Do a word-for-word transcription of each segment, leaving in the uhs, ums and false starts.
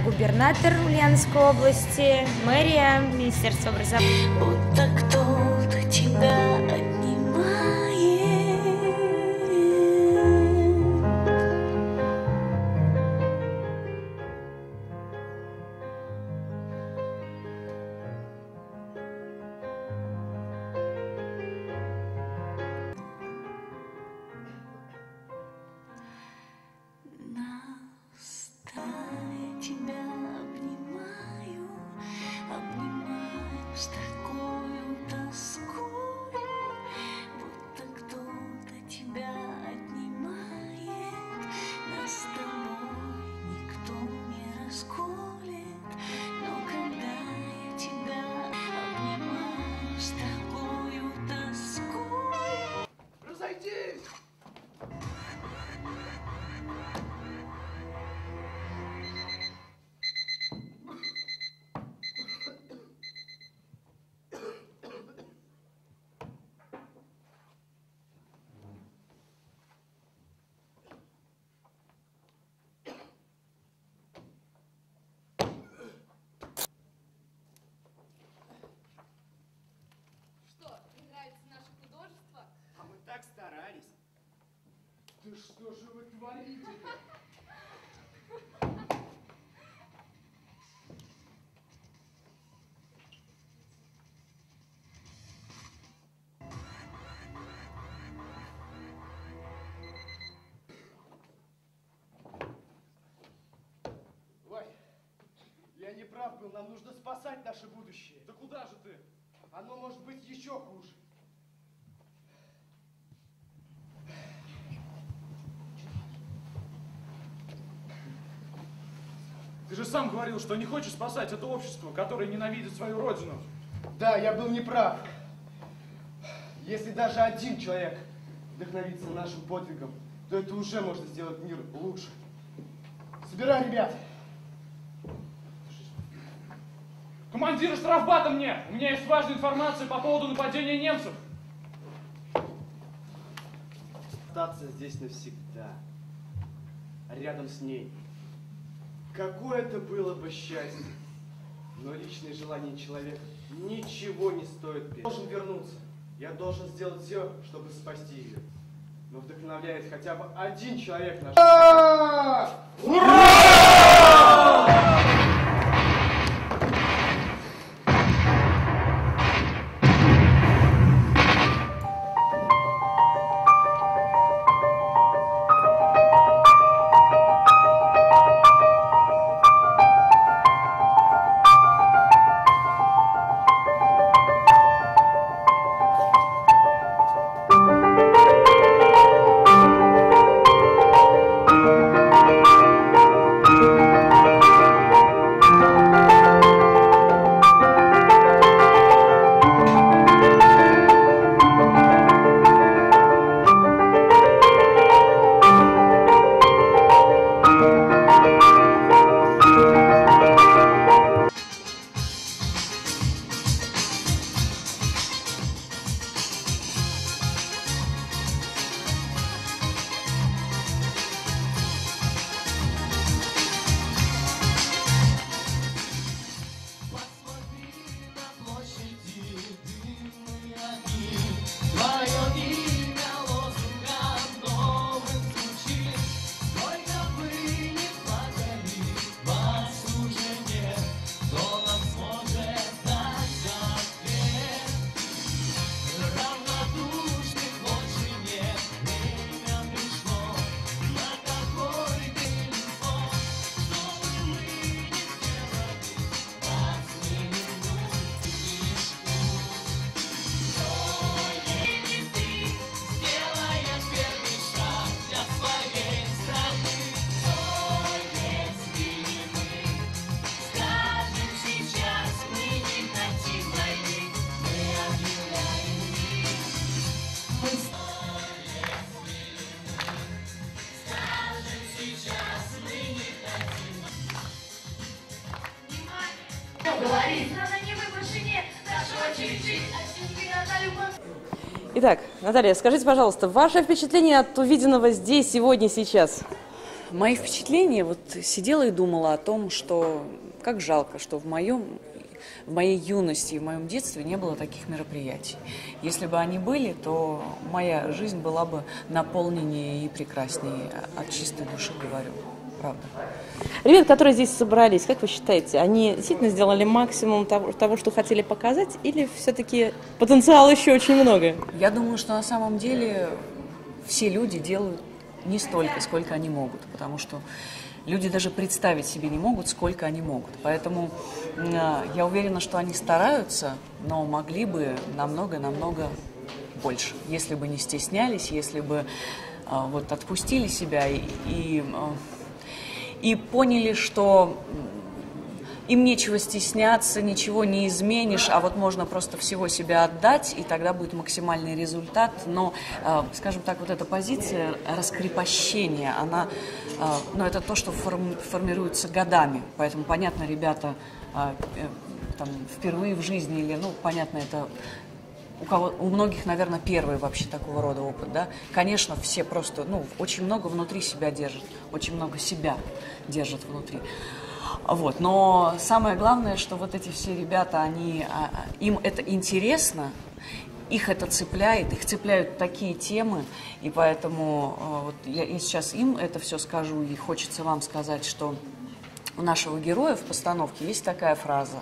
губернатор Ульяновской области, мэрия, Министерство образования. Будто кто-то тебя отнимает. Тебя обнимаю, обнимаю с такою тоскою, будто кто-то тебя отнимает, нас с тобой никто не расколет, но когда я тебя обнимаю с такою тоскою. Разойдись! Так старались. Да что же вы творите? Ой, я не прав был, нам нужно спасать наше будущее. Да куда же ты? Оно может быть еще хуже. Ты же сам говорил, что не хочешь спасать это общество, которое ненавидит свою родину. Да, я был неправ. Если даже один человек вдохновится нашим подвигом, то это уже может сделать мир лучше. Собирай, ребят! Командир штрафбата мне! У меня есть важная информация по поводу нападения немцев. Остаться здесь навсегда, рядом с ней. Какое это было бы счастье! Но личные желания человека ничего не стоят. Я должен вернуться. Я должен сделать все, чтобы спасти ее. Но вдохновляет хотя бы один человек наш. Ура! Итак, Наталья, скажите, пожалуйста, ваше впечатление от увиденного здесь, сегодня, сейчас? мои впечатления, вот сидела и думала о том, что как жалко, что в моем, в моей юности и в моем детстве не было таких мероприятий. Если бы они были, то моя жизнь была бы наполненнее и прекраснее, от чистой души говорю, правда. Ребята, которые здесь собрались, как вы считаете, они действительно сделали максимум того, того что хотели показать, или все-таки потенциала еще очень много? Я думаю, что на самом деле все люди делают не столько, сколько они могут, потому что люди даже представить себе не могут, сколько они могут. Поэтому э, я уверена, что они стараются, но могли бы намного-намного больше, если бы не стеснялись, если бы э, вот отпустили себя и, и, э, и поняли, что им нечего стесняться, ничего не изменишь, а вот можно просто всего себя отдать, и тогда будет максимальный результат. Но, э, скажем так, вот эта позиция раскрепощения, она, э, ну, это то, что форм, формируется годами. Поэтому, понятно, ребята э, э, там, впервые в жизни, или, ну, понятно, это у, кого, у многих, наверное, первый вообще такого рода опыт, да. Конечно, все просто, ну, очень много внутри себя держат, очень много себя держат внутри. Вот. Но самое главное, что вот эти все ребята, они, им это интересно, их это цепляет, их цепляют такие темы, и поэтому вот я и сейчас им это все скажу, и хочется вам сказать, что у нашего героя в постановке есть такая фраза.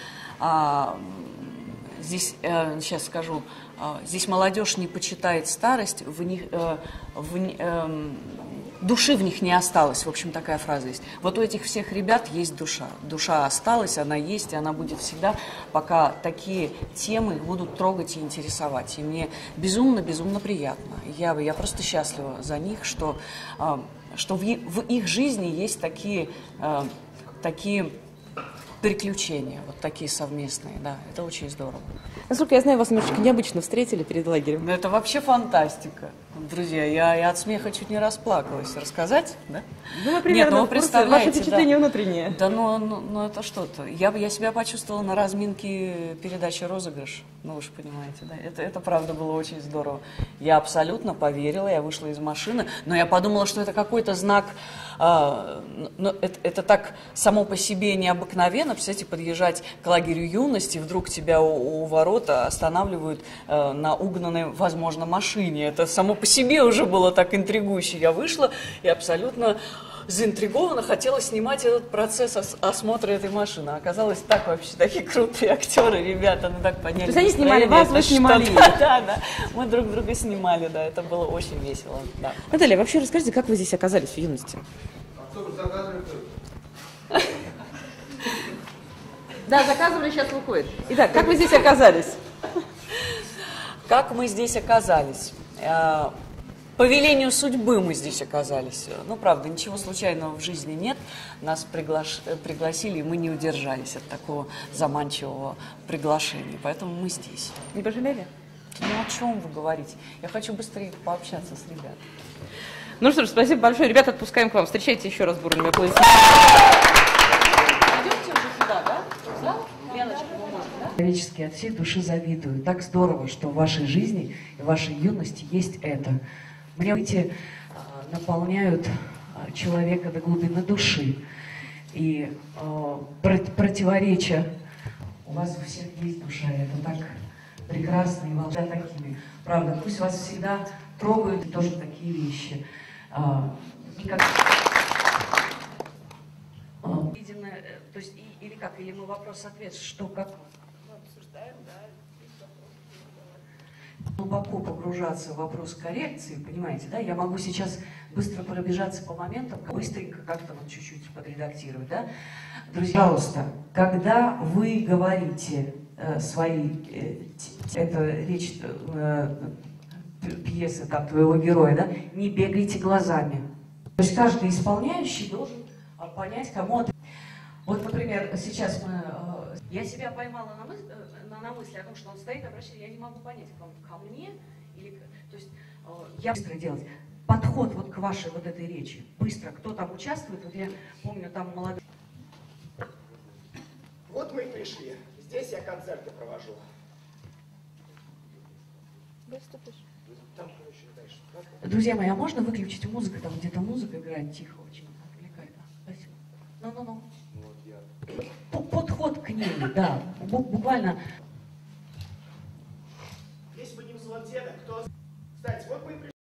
Здесь, сейчас скажу, здесь молодежь не почитает старость, в них, в, души в них не осталось, в общем, такая фраза есть. Вот у этих всех ребят есть душа. Душа осталась, она есть, и она будет всегда, пока такие темы будут трогать и интересовать. И мне безумно-безумно приятно. Я, я просто счастлива за них, что, что в, в их жизни есть такие, такие приключения, вот такие совместные, да, это очень здорово. Насколько я знаю, вас немножечко необычно встретили перед лагерем. Ну, это вообще фантастика. Друзья, я, я от смеха чуть не расплакалась. Рассказать, да? Ну, мы примерно Нет, ну, вы представляете, ваше впечатление да. внутреннее. Да, ну, ну, ну это что-то. Я, я себя почувствовала на разминке передачи «Розыгрыш». Ну, вы же понимаете, да? Это, это правда было очень здорово. Я абсолютно поверила, я вышла из машины, но я подумала, что это какой-то знак. А, ну, это, это так само по себе необыкновенно. Представляете, подъезжать к лагерю юности, вдруг тебя у, у ворота останавливают а, на угнанной, возможно, машине. Это само по себе уже было так интригующе. Я вышла и абсолютно заинтригована, хотела снимать этот процесс ос осмотра этой машины. Оказалось, так вообще, такие крутые актеры, ребята, ну так подняли. То есть они снимали вас, вы снимали их. Да, да, да. Мы друг друга снимали, да, это было очень весело. Да. Наталья, вообще расскажите, как вы здесь оказались в юности? Да, заказывали, сейчас выходит. Итак, как вы здесь оказались? Как мы здесь оказались? По велению судьбы мы здесь оказались. Ну, правда, ничего случайного в жизни нет. Нас приглаш... пригласили, и мы не удержались от такого заманчивого приглашения. Поэтому мы здесь. Не пожалели? Ну, о чем вы говорите? Я хочу быстрее пообщаться с ребятами. Ну что ж, спасибо большое. Ребята, отпускаем к вам. Встречайте еще раз бурными аплодисментами. Пойдемте уже сюда, да? В зал? Леночка, вы можете, да? Человечески от всей души завидую. Так здорово, что в вашей жизни и в вашей юности есть это. Мне эти а, наполняют а, человека до глубины души. И а, прот противоречия. У вас у всех есть душа, это так прекрасно и волшебно такими. Правда, пусть вас всегда трогают тоже такие вещи. А, никак... а, видимо, то есть, и, или как, или мы вопрос-ответ, что, как мы обсуждаем, да? Глубоко погружаться в вопрос коррекции, понимаете, да? Я могу сейчас быстро пробежаться по моментам, быстренько как-то вот чуть-чуть подредактировать, да? Друзья, пожалуйста, когда вы говорите э, свои, э, это речь э, пьесы там твоего героя, да? Не бегайте глазами. То есть каждый исполняющий должен понять, кому это. Вот, например, сейчас мы, э, я себя поймала на мысли, на мысли о том, что он стоит, обращается, я не могу понять, он ко мне или... То есть э, я быстро делать. Подход вот к вашей вот этой речи. Быстро. Кто там участвует? Вот я помню, там молодой... Вот мы и пришли. Здесь я концерты провожу. Выступишь? Там, короче, дальше. Как? Друзья мои, а можно выключить музыку? Там где-то музыка играет тихо очень. Отвлекает. Спасибо. Ну-ну-ну. Вот я. П- Подход к ней, да. Бу- Буквально. Если бы не взвод деда, кто... Кстати, вот мы и